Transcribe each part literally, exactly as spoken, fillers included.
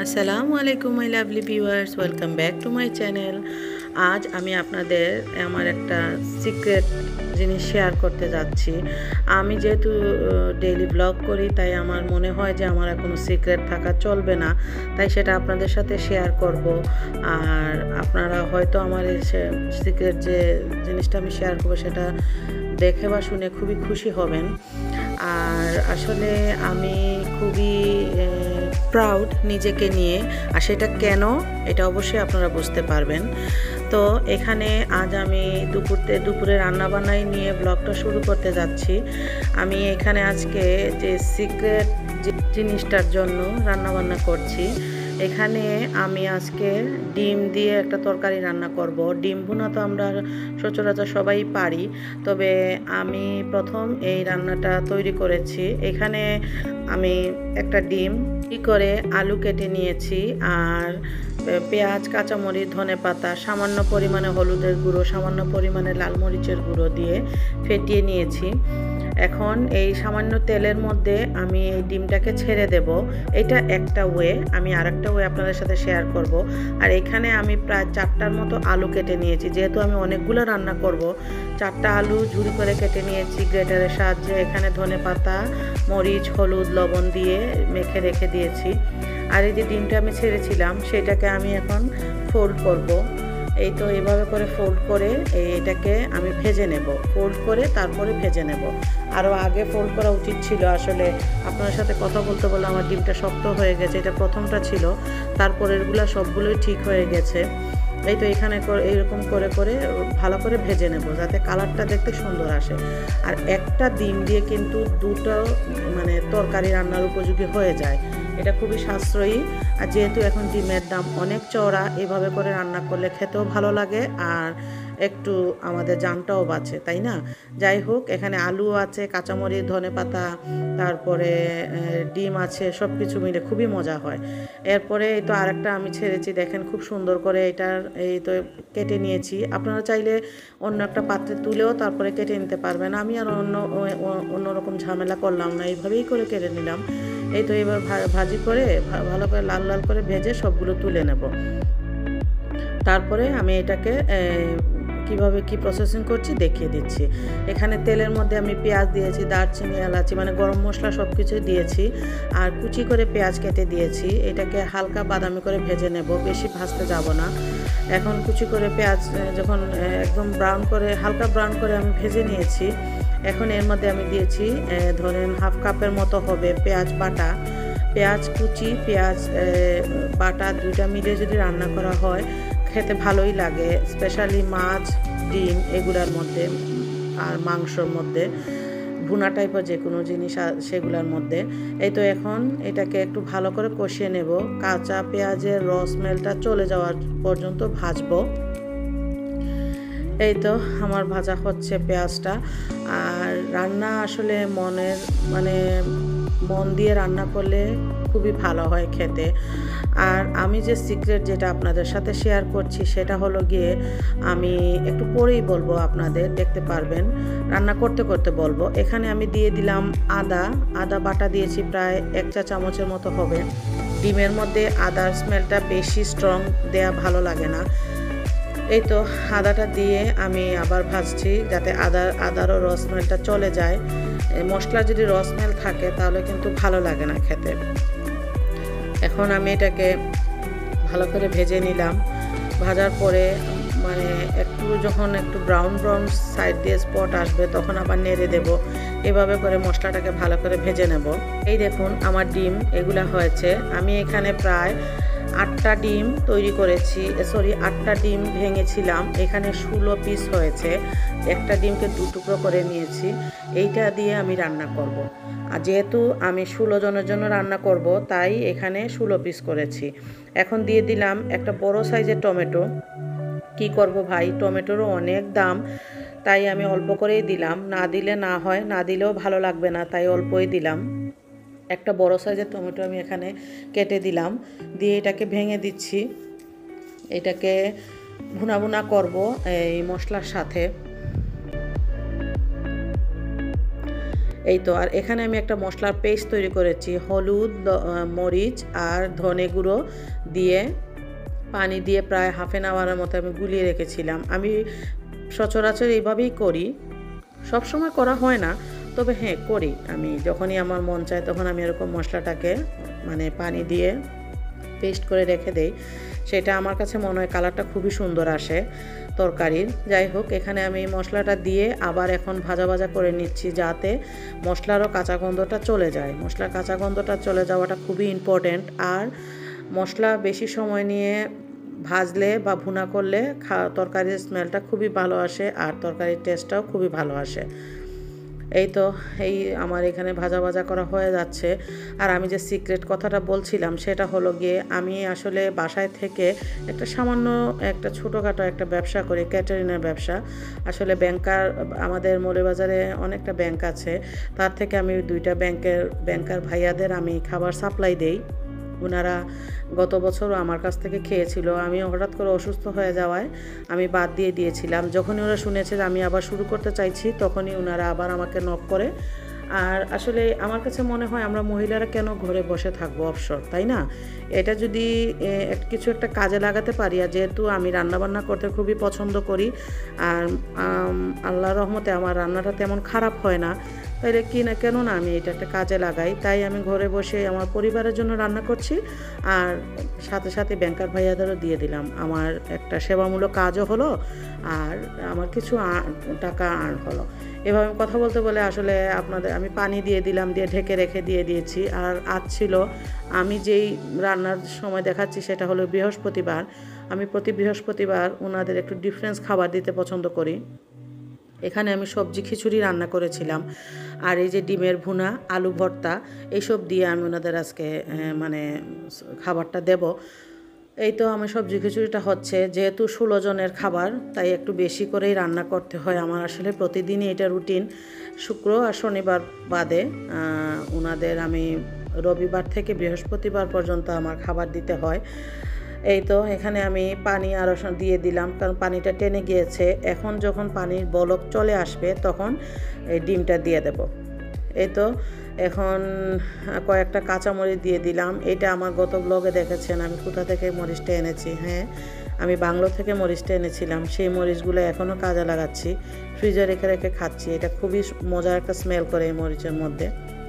আসসালামু আলাইকুম my lovely viewers, welcome back to my channel. আজ আমি আপনাদের আমার একটা সিক্রেট জিনিস শেয়ার করতে যাচ্ছি। আমি যেহেতু ডেইলি ব্লগ করি, তাই আমার মনে হয় যে আমার আর কোনো সিক্রেট থাকা চলবে না, তাই সেটা আপনাদের সাথে শেয়ার করব। আর আপনারা হয়তো আমার এই সিক্রেট যে জিনিসটা আমি শেয়ার করবো সেটা দেখে বা শুনে খুবই খুশি হবেন। আর আসলে আমি খুবই প্রাউড নিজেকে নিয়ে, আর সেটা কেন এটা অবশ্যই আপনারা বুঝতে পারবেন। তো এখানে আজ আমি দুপুরতে দুপুরে রান্নাবান্নাই নিয়ে ব্লগটা শুরু করতে যাচ্ছি। আমি এখানে আজকে যে সিক্রেট জিনিসটার জন্য রান্নাবান্না করছি, এখানে আমি আজকে ডিম দিয়ে একটা তরকারি রান্না করব। ডিম ভুনা তো আমরা সচরাচর সবাই পারি, তবে আমি প্রথম এই রান্নাটা তৈরি করেছি। এখানে আমি একটা ডিম কি করে আলু কেটে নিয়েছি, আর পেঁয়াজ, কাঁচামরিচ, ধনেপাতা, সামান্য পরিমাণে হলুদের গুঁড়ো, সামান্য পরিমাণে লাল মরিচের গুঁড়ো দিয়ে ফেটিয়ে নিয়েছি। এখন এই সামান্য তেলের মধ্যে আমি এই ডিমটাকে ছেড়ে দেব। এটা একটা ওয়ে। আমি আরেকটা ওয়ে আপনাদের সাথে শেয়ার করব। আর এখানে আমি প্রায় চারটার মতো আলু কেটে নিয়েছি, যেহেতু আমি অনেকগুলো রান্না করব। চারটা আলু ঝুরি করে কেটে নিয়েছি গ্রেটারের সাহায্যে। এখানে ধনেপাতা, মরিচ, হলুদ, লবণ দিয়ে মেখে রেখে দিয়েছি। আর এই যে ডিমটা আমি ছেড়েছিলাম, সেটাকে আমি এখন ফোল্ড করব। এই তো এইভাবে করে ফোল্ড করে এটাকে আমি ভেজে নেব। ফোল্ড করে তারপরে ভেজে নেব। আরও আগে ফোল্ড করা উচিত ছিল। আসলে আপনার সাথে কথা বলতে বলে আমার ডিমটা শক্ত হয়ে গেছে। এটা প্রথমটা ছিল, তারপরেরগুলো সবগুলোই ঠিক হয়ে গেছে। এই তো এখানে এইরকম করে করে ভালো করে ভেজে নেব, যাতে কালারটা দেখতে সুন্দর আসে। আর একটা ডিম দিয়ে কিন্তু দুটো মানে তরকারি রান্নার উপযোগী হয়ে যায়। এটা খুবই সাশ্রয়ী। আর যেহেতু এখন ডিমের দাম অনেক চওড়া, এভাবে করে রান্না করলে খেতেও ভালো লাগে, আর একটু আমাদের জানটাও বাঁচে, তাই না? যাই হোক, এখানে আলু আছে, কাঁচামরিচ, ধনেপাতা, তারপরে ডিম আছে, সব কিছু মিলে খুবই মজা হয়। এরপরে এই তো আরেকটা আমি ছেড়েছি, দেখেন খুব সুন্দর করে এটার এই তো কেটে নিয়েছি। আপনারা চাইলে অন্য একটা পাত্রে তুলেও তারপরে কেটে নিতে পারবেন। আমি আর অন্য অন্যরকম ঝামেলা করলাম না, এইভাবেই করে কেটে নিলাম। এই তো এবার ভাজি করে ভালো করে লাল লাল করে ভেজে সবগুলো তুলে নেব। তারপরে আমি এটাকে কিভাবে কি প্রসেসিং করছি দেখিয়ে দিচ্ছি। এখানে তেলের মধ্যে আমি পেঁয়াজ দিয়েছি, দারচিনি, এলাচি মানে গরম মশলা সব কিছুই দিয়েছি, আর কুচি করে পেঁয়াজ কেটে দিয়েছি। এটাকে হালকা বাদামি করে ভেজে নেব, বেশি ভাজতে যাব না। এখন কুচি করে পেঁয়াজ যখন একদম ব্রাউন করে হালকা ব্রাউন করে আমি ভেজে নিয়েছি, এখন এর মধ্যে আমি দিয়েছি ধরেন হাফ কাপের মতো হবে পেঁয়াজ বাটা। পেঁয়াজ কুচি, পেঁয়াজ বাটা দুইটা মিলে যদি রান্না করা হয় খেতে ভালোই লাগে, স্পেশালি মাছ, ডিম এগুলোর মধ্যে, আর মাংসর মধ্যে, ভুনা টাইপের যে কোনো জিনিস সেগুলোর মধ্যে। এই তো এখন এটাকে একটু ভালো করে কষিয়ে নেব, কাঁচা পেঁয়াজের রস স্মেলটা চলে যাওয়ার পর্যন্ত ভাজবো। এই তো আমার ভাজা হচ্ছে পেঁয়াজটা। আর রান্না আসলে মনের মানে মন দিয়ে রান্না করলে খুবই ভালো হয় খেতে। আর আমি যে সিক্রেট যেটা আপনাদের সাথে শেয়ার করছি, সেটা হলো গিয়ে আমি একটু পরেই বলবো, আপনাদের দেখতে পারবেন, রান্না করতে করতে বলবো। এখানে আমি দিয়ে দিলাম আদা। আদা বাটা দিয়েছি প্রায় এক চা চামচের মতো হবে। ডিমের মধ্যে আদার স্মেলটা বেশি স্ট্রং দেয়া ভালো লাগে না। এই তো আদাটা দিয়ে আমি আবার ভাজছি, যাতে আদার আদারও রস স্মেলটা চলে যায়। মশলা যদি রস স্মেল থাকে তাহলে কিন্তু ভালো লাগে না খেতে। এখন আমি এটাকে ভালো করে ভেজে নিলাম। ভাজার পরে মানে একটু যখন একটু ব্রাউন ব্রাউন সাইড দিয়ে স্পট আসবে, তখন আবার নেড়ে দেব। এভাবে করে মশলাটাকে ভালো করে ভেজে নেব। এই দেখুন আমার ডিম এগুলা হয়েছে। আমি এখানে প্রায় আটটা ডিম তৈরি করেছি, সরি আটটা ডিম ভেঙেছিলাম। এখানে ষোলো পিস হয়েছে। একটা ডিমকে দু টুকরো করে নিয়েছি। এইটা দিয়ে আমি রান্না করব। আর যেহেতু আমি ষোলো জনের জন্য রান্না করব, তাই এখানে ষোলো পিস করেছি। এখন দিয়ে দিলাম একটা বড় সাইজের টমেটো। কি করব ভাই, টমেটোরও অনেক দাম, তাই আমি অল্প করেই দিলাম। না দিলে না হয়, না দিলেও ভালো লাগবে না, তাই অল্পই দিলাম। একটা বড় সাইজের টমেটো আমি এখানে কেটে দিলাম, দিয়ে এটাকে ভেঙে দিচ্ছি। এটাকে ভুনা ভুনা করব এই মশলার সাথে। এই তো। আর এখানে আমি একটা মশলার পেস্ট তৈরি করেছি, হলুদ, মরিচ আর ধনে গুঁড়ো দিয়ে পানি দিয়ে প্রায় হাফ অ্যান আওয়ারের মতো আমি গুলিয়ে রেখেছিলাম। আমি সচরাচর এইভাবেই করি, সব সময় করা হয় না, তবে হ্যাঁ করি। আমি যখনই আমার মন চায় তখন আমি এরকম মশলাটাকে মানে পানি দিয়ে পেস্ট করে রেখে দেই। সেটা আমার কাছে মনে হয় কালারটা খুবই সুন্দর আসে তরকারির। যাই হোক, এখানে আমি মশলাটা দিয়ে আবার এখন ভাজা ভাজা করে নিচ্ছি, যাতে মশলারও কাঁচা গন্ধটা চলে যায়। মশলার কাঁচা গন্ধটা চলে যাওয়াটা খুবই ইম্পর্ট্যান্ট। আর মশলা বেশি সময় নিয়ে ভাজলে বা ভুনা করলে তরকারির স্মেলটা খুবই ভালো আসে আর তরকারির টেস্টটাও খুবই ভালো আসে। এই তো, এই আমার এখানে ভাজা ভাজা করা হয়ে যাচ্ছে। আর আমি যে সিক্রেট কথাটা বলছিলাম সেটা হলো গিয়ে, আমি আসলে বাসায় থেকে একটা সামান্য একটা ছোটোখাটো একটা ব্যবসা করি, ক্যাটারিংয়ের ব্যবসা। আসলে ব্যাংকার, আমাদের মৌলভীবাজারে অনেকটা ব্যাংক আছে, তার থেকে আমি দুইটা ব্যাংকের ব্যাংকার ভাইয়াদের আমি খাবার সাপ্লাই দেই। ওনারা গত বছরও আমার কাছ থেকে খেয়েছিল। আমি হঠাৎ করে অসুস্থ হয়ে যাওয়ায় আমি বাদ দিয়ে দিয়েছিলাম। যখনই ওরা শুনেছে যে আমি আবার শুরু করতে চাইছি, তখনই ওনারা আবার আমাকে নক করে। আর আসলে আমার কাছে মনে হয় আমরা মহিলারা কেন ঘরে বসে থাকবো অবসর, তাই না? এটা যদি কিছু একটা কাজে লাগাতে পারি, আর যেহেতু আমি রান্নাবান্না করতে খুবই পছন্দ করি আর আল্লাহর রহমতে আমার রান্নাটা তেমন খারাপ হয় না, তাইলে কি না কেন না আমি এটা একটা কাজে লাগাই। তাই আমি ঘরে বসে আমার পরিবারের জন্য রান্না করছি আর সাথে সাথে ব্যাংকার ভাইয়াদেরও দিয়ে দিলাম। আমার একটা সেবামূলক কাজও হলো আর আমার কিছু টাকা আর্ন হলো। এভাবে কথা বলতে বলে আসলে আপনাদের আমি পানি দিয়ে দিলাম, দিয়ে ঢেকে রেখে দিয়ে দিয়েছি। আর আজ ছিল, আমি যেই রান্নার সময় দেখাচ্ছি সেটা হলো বৃহস্পতিবার। আমি প্রতি বৃহস্পতিবার ওনাদের একটু ডিফারেন্স খাবার দিতে পছন্দ করি। এখানে আমি সবজি খিচুড়ি রান্না করেছিলাম আর এই যে ডিমের ভুনা, আলু ভর্তা, এইসব দিয়ে আমি ওনাদের আজকে মানে খাবারটা দেব। এই তো আমার সবজি খিচুড়িটা হচ্ছে, যেহেতু ষোলো জনের খাবার তাই একটু বেশি করেই রান্না করতে হয় আমার। আসলে প্রতিদিনই এটা রুটিন, শুক্র আর শনিবার বাদে ওনাদের আমি রবিবার থেকে বৃহস্পতিবার পর্যন্ত আমার খাবার দিতে হয়। এই তো, এখানে আমি পানি আরও দিয়ে দিলাম, কারণ পানিটা টেনে গিয়েছে। এখন যখন পানির বলক চলে আসবে তখন এই ডিমটা দিয়ে দেব। এই তো, এখন কয়েকটা কাঁচামরিচ দিয়ে দিলাম। এটা আমার গত ব্লগে দেখেছেন আমি কোথা থেকে মরিচটা এনেছি। হ্যাঁ, আমি বাংলো থেকে মরিচটা এনেছিলাম। সেই মরিচগুলো এখনও কাজে লাগাচ্ছি, ফ্রিজে রেখে রেখে খাচ্ছি। এটা খুবই মজার একটা স্মেল করে এই মরিচের মধ্যে।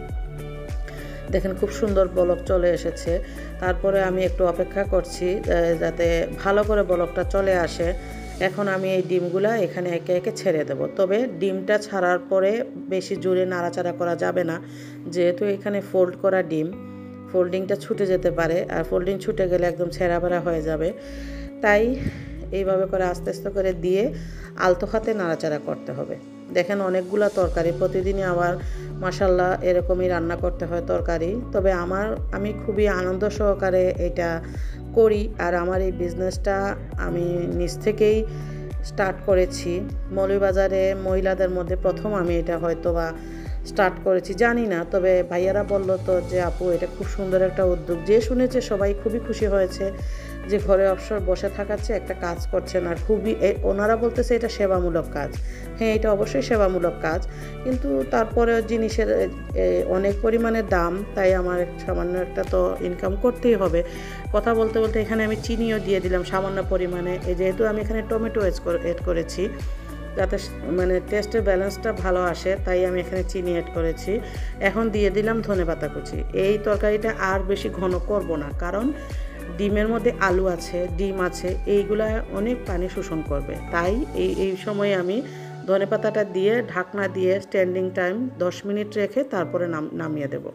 দেখেন খুব সুন্দর বলক চলে এসেছে। তারপরে আমি একটু অপেক্ষা করছি যাতে ভালো করে বলকটা চলে আসে। এখন আমি এই ডিমগুলা এখানে একে একে ছেড়ে দেব। তবে ডিমটা ছাড়ার পরে বেশি জোরে নাড়াচাড়া করা যাবে না, যেহেতু এখানে ফোল্ড করা ডিম, ফোল্ডিংটা ছুটে যেতে পারে আর ফোল্ডিং ছুটে গেলে একদম ছেঁড়া বেড়া হয়ে যাবে। তাই এইভাবে করে আস্তে আস্তে করে দিয়ে আলতো হাতে নাড়াচাড়া করতে হবে। দেখেন অনেকগুলো তরকারি প্রতিদিনই আবার মাশাল্লাহ এরকমই রান্না করতে হয় তরকারি। তবে আমার আমি খুবই আনন্দ সহকারে এটা করি। আর আমার এই বিজনেসটা আমি নিজ থেকেই স্টার্ট করেছি। মৌলভীবাজারে মহিলাদের মধ্যে প্রথম আমি এটা হয়তো বা স্টার্ট করেছি, জানি না। তবে ভাইয়ারা বললো তো যে আপু এটা খুব সুন্দর একটা উদ্যোগ। যে শুনেছে সবাই খুবই খুশি হয়েছে যে ঘরে অবসর বসে থাকাচ্ছে একটা কাজ করছেন। আর খুবই ওনারা বলতেছে এটা সেবামূলক কাজ। হ্যাঁ, এটা অবশ্যই সেবামূলক কাজ, কিন্তু তারপরে জিনিসের অনেক পরিমাণে দাম, তাই আমার সামান্য একটা তো ইনকাম করতেই হবে। কথা বলতে বলতে এখানে আমি চিনিও দিয়ে দিলাম সামান্য পরিমাণে। যেহেতু আমি এখানে টমেটো এড করেছি যাতে মানে টেস্টের ব্যালেন্সটা ভালো আসে, তাই আমি এখানে চিনি অ্যাড করেছি। এখন দিয়ে দিলাম ধনেপাতা কুচি। এই তরকারিটা আর বেশি ঘন করব না, কারণ ডিমের মধ্যে আলু আছে, ডিম আছে, এইগুলা অনেক পানি শোষণ করবে। তাই এই এই সময় আমি ধনেপাতাটা দিয়ে ঢাকনা দিয়ে স্ট্যান্ডিং টাইম দশ মিনিট রেখে তারপরে নাম নামিয়ে দেব।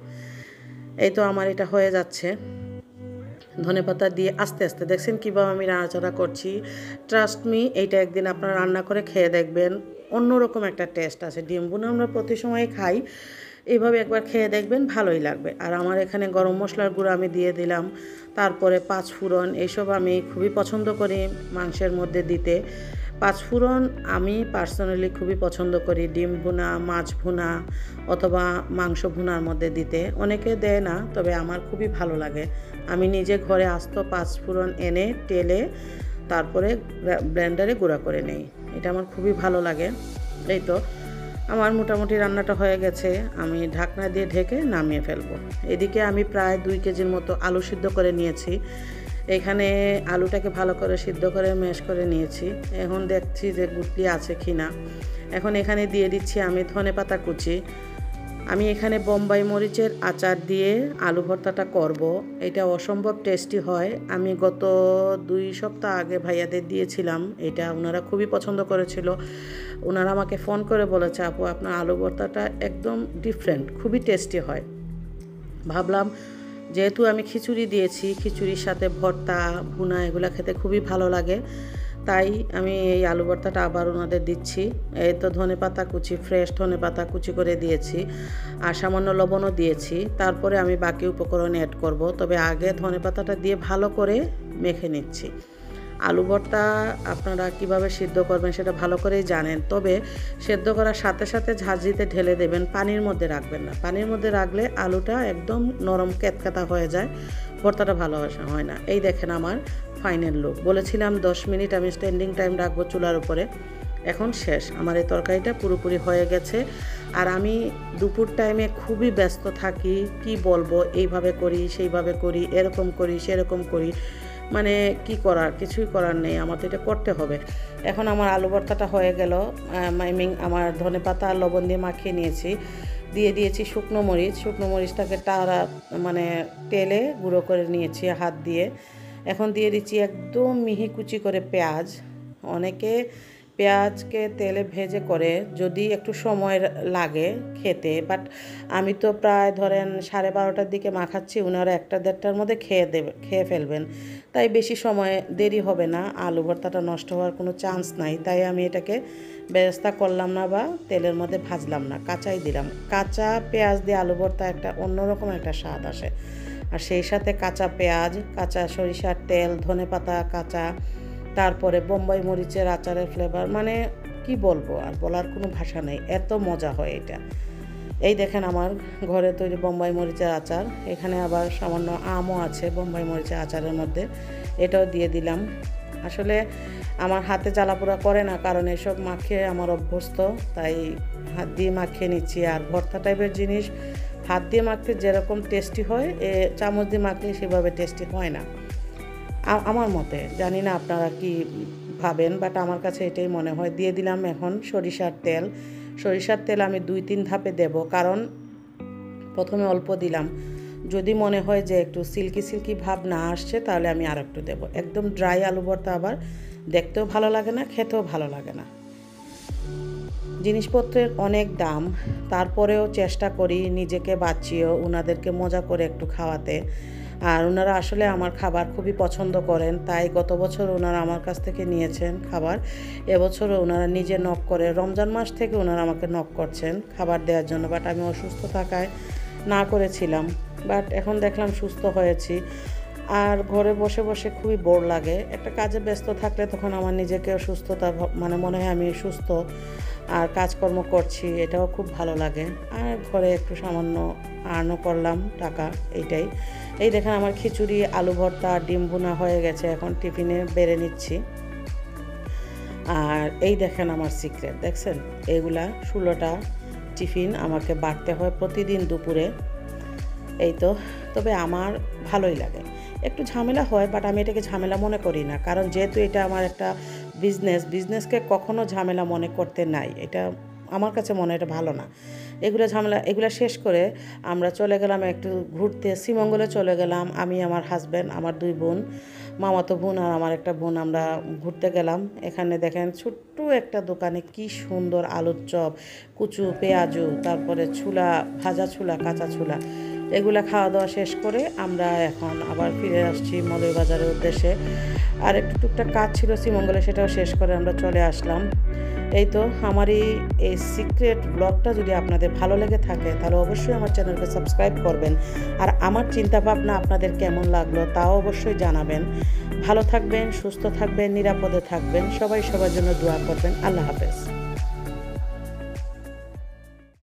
এই তো আমার এটা হয়ে যাচ্ছে। ধনেপাতা দিয়ে আস্তে আস্তে দেখছেন কীভাবে আমি নাড়াচাড়া করছি। ট্রাস্ট মি, এইটা একদিন আপনারা রান্না করে খেয়ে দেখবেন, অন্যরকম একটা টেস্ট আছে। ডিম ভুনা আমরা প্রতি সময় খাই, এইভাবে একবার খেয়ে দেখবেন, ভালোই লাগবে। আর আমার এখানে গরম মশলার গুঁড়ো আমি দিয়ে দিলাম, তারপরে পাঁচ ফোড়ন, এইসব আমি খুবই পছন্দ করি মাংসের মধ্যে দিতে। পাঁচ ফোড়ন আমি পার্সোনালি খুবই পছন্দ করি ডিম ভুনা, মাছ ভুনা অথবা মাংস ভুনার মধ্যে দিতে। অনেকে দেয় না, তবে আমার খুবই ভালো লাগে। আমি নিজে ঘরে আস্ত পাঁচ ফোড়ন এনে তেলে তারপরে ব্লেন্ডারে গুঁড়া করে নেই, এটা আমার খুবই ভালো লাগে। এই তো আমার মোটামুটি রান্নাটা হয়ে গেছে, আমি ঢাকনা দিয়ে ঢেকে নামিয়ে ফেলবো। এদিকে আমি প্রায় দুই কেজির মতো আলু সিদ্ধ করে নিয়েছি। এখানে আলুটাকে ভালো করে সিদ্ধ করে ম্যাশ করে নিয়েছি। এখন দেখছি যে গুটলি আছে কি না। এখন এখানে দিয়ে দিচ্ছি আমি ধনেপাতা কুচি। আমি এখানে বোম্বাই মরিচের আচার দিয়ে আলু ভর্তাটা করব। এটা অসম্ভব টেস্টি হয়। আমি গত দুই সপ্তাহ আগে ভাইয়াদের দিয়েছিলাম, এটা ওনারা খুবই পছন্দ করেছিল। ওনারা আমাকে ফোন করে বলেছে, আপু আপনার আলু ভর্তাটা একদম ডিফারেন্ট, খুবই টেস্টি হয়। ভাবলাম যেহেতু আমি খিচুড়ি দিয়েছি, খিচুড়ির সাথে ভর্তা ভুনা এগুলো খেতে খুবই ভালো লাগে, তাই আমি এই আলু ভর্তাটা আবার ওনাদের দিচ্ছি। এই তো ধনেপাতা কুচি, ফ্রেশ ধনেপাতা কুচি করে দিয়েছি আর সামান্য লবণও দিয়েছি। তারপরে আমি বাকি উপকরণ অ্যাড করব, তবে আগে ধনেপাতাটা দিয়ে ভালো করে মেখে নিচ্ছি। আলু ভর্তা আপনারা কিভাবে সিদ্ধ করবেন সেটা ভালো করেই জানেন, তবে সেদ্ধ করার সাথে সাথে ঝাঁঝরিতে ঢেলে দেবেন, পানির মধ্যে রাখবেন না। পানির মধ্যে রাখলে আলুটা একদম নরম কেতকাতা হয়ে যায়, ভর্তাটা ভালো হয় না। এই দেখেন আমার ফাইনাল লুক। বলেছিলাম দশ মিনিট আমি স্ট্যান্ডিং টাইম রাখবো চুলার উপরে, এখন শেষ। আমার এই তরকারিটা পুরোপুরি হয়ে গেছে। আর আমি দুপুর টাইমে খুবই ব্যস্ত থাকি, কি বলবো, এইভাবে করি সেইভাবে করি, এরকম করি সেরকম করি, মানে কি করার, কিছুই করার নেই, আমার তো এটা করতে হবে। এখন আমার আলু ভর্তাটা হয়ে গেল। মাইমিং আমার ধনেপাতা আর লবণ দিয়ে মাখিয়ে নিয়েছি, দিয়ে দিয়েছি শুকনো মরিচ। শুকনো মরিচটাকে টারা মানে তেলে গুঁড়ো করে নিয়েছি হাত দিয়ে। এখন দিয়ে দিচ্ছি একদম মিহি কুচি করে পেঁয়াজ। অনেকে পেঁয়াজকে তেলে ভেজে করে, যদি একটু সময় লাগে খেতে, বাট আমি তো প্রায় ধরেন সাড়ে বারোটার দিকে মাখাচ্ছি, ওনারা একটা দেড়টার মধ্যে খেয়ে দেবে খেয়ে ফেলবেন, তাই বেশি সময় দেরি হবে না, আলু ভর্তাটা নষ্ট হওয়ার কোনো চান্স নাই। তাই আমি এটাকে বেরেস্তা করলাম না বা তেলের মধ্যে ভাজলাম না, কাঁচাই দিলাম। কাঁচা পেঁয়াজ দিয়ে আলু ভর্তা একটা অন্যরকম একটা স্বাদ আসে। আর সেই সাথে কাঁচা পেঁয়াজ, কাঁচা সরিষার তেল, ধনেপাতা কাঁচা, তারপরে বোম্বাই মরিচের আচারের ফ্লেভার, মানে কি বলবো, আর বলার কোনো ভাষা নেই, এত মজা হয় এটা। এই দেখেন আমার ঘরে তৈরি বোম্বাই মরিচের আচার। এখানে আবার সামান্য আমও আছে বোম্বাই মরিচের আচারের মধ্যে, এটাও দিয়ে দিলাম। আসলে আমার হাতে জ্বালাপোড়া করে না, কারণ এসব মাখিয়ে আমার অভ্যস্ত, তাই হাত দিয়ে মাখিয়ে নিচ্ছি। আর ভর্তা টাইপের জিনিস হাত দিয়ে মাখতে যেরকম টেস্টি হয়, এ চামচ দিয়ে মাখলে সেভাবে টেস্টি হয় না আমার মতে। জানি না আপনারা কি ভাবেন, বাট আমার কাছে এটাই মনে হয়। দিয়ে দিলাম এখন সরিষার তেল। সরিষার তেল আমি দুই তিন ধাপে দেব, কারণ প্রথমে অল্প দিলাম, যদি মনে হয় যে একটু সিল্কি সিল্কি ভাব না আসছে তাহলে আমি আর একটু দেবো। একদম ড্রাই আলু ভর্তা আবার দেখতেও ভালো লাগে না, খেতেও ভালো লাগে না। জিনিসপত্রের অনেক দাম, তারপরেও চেষ্টা করি নিজেকে বাঁচিয়েও ওনাদেরকে মজা করে একটু খাওয়াতে। আর ওনারা আসলে আমার খাবার খুবই পছন্দ করেন, তাই গত বছর ওনারা আমার কাছ থেকে নিয়েছেন খাবার। এবছরও ওনারা নিজে নক করে, রমজান মাস থেকে ওনারা আমাকে নক করছেন খাবার দেওয়ার জন্য, বাট আমি অসুস্থ থাকায় না করেছিলাম। বাট এখন দেখলাম সুস্থ হয়েছি। আর ঘরে বসে বসে খুবই বোর লাগে, একটা কাজে ব্যস্ত থাকলে তখন আমার নিজেকে সুস্থতা মানে মনে হয় আমি সুস্থ আর কাজকর্ম করছি, এটাও খুব ভালো লাগে। আর ঘরে একটু সামান্য আর্নও করলাম টাকা, এইটাই। এই দেখেন আমার খিচুড়ি, আলু ভর্তা, ডিম ভুনা হয়ে গেছে, এখন টিফিনে বেড়ে নিচ্ছি। আর এই দেখেন আমার সিক্রেট, দেখছেন, এগুলা ষোলোটা টিফিন আমাকে বাড়তে হয় প্রতিদিন দুপুরে। এই তো, তবে আমার ভালোই লাগে। একটু ঝামেলা হয়, বাট আমি এটাকে ঝামেলা মনে করি না, কারণ যেহেতু এটা আমার একটা বিজনেস, বিজনেসকে কখনো ঝামেলা মনে করতে নাই, এটা আমার কাছে মনে হয় এটা ভালো না। এগুলো ঝামেলা, এগুলো শেষ করে আমরা চলে গেলাম একটু ঘুরতে, শ্রীমঙ্গলে চলে গেলাম। আমি, আমার হাজব্যান্ড, আমার দুই বোন, মামাতো বোন আর আমার একটা বোন, আমরা ঘুরতে গেলাম। এখানে দেখেন ছোট্ট একটা দোকানে কি সুন্দর আলুর চপ, কুচু পেঁয়াজু, তারপরে ছুলা, ভাজা ছুলা, কাঁচা ছুলা, এগুলা খাওয়া দাওয়া শেষ করে আমরা এখন আবার ফিরে আসছি মৌলভীবাজারের উদ্দেশ্যে। আর একটু টুকটাক কাজ ছিল শ্রীমঙ্গলে, সেটাও শেষ করে আমরা চলে আসলাম। এই তো আমার এই সিক্রেট ব্লগটা যদি আপনাদের ভালো লেগে থাকে তাহলে অবশ্যই আমার চ্যানেলকে সাবস্ক্রাইব করবেন। আর আমার চিন্তাভাবনা আপনাদের কেমন লাগলো তাও অবশ্যই জানাবেন। ভালো থাকবেন, সুস্থ থাকবেন, নিরাপদে থাকবেন, সবাই সবার জন্য দোয়া করবেন। আল্লাহ হাফেজ।